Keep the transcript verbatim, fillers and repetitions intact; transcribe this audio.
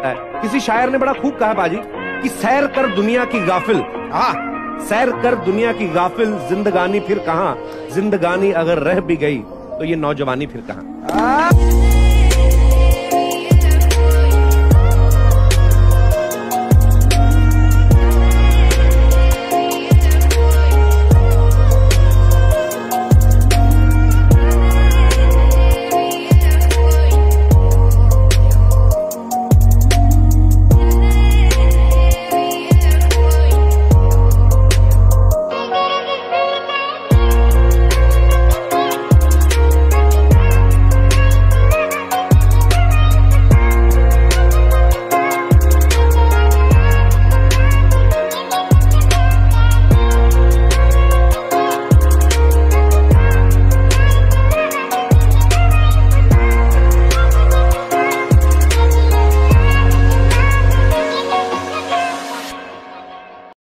किसी शायर ने बड़ा खूब कहा बाजी कि सैर कर दुनिया की गाफिल, हाँ सैर कर दुनिया की गाफिल, जिंदगानी फिर कहाँ, जिंदगानी अगर रह भी गई तो ये नौजवानी फिर कहाँ।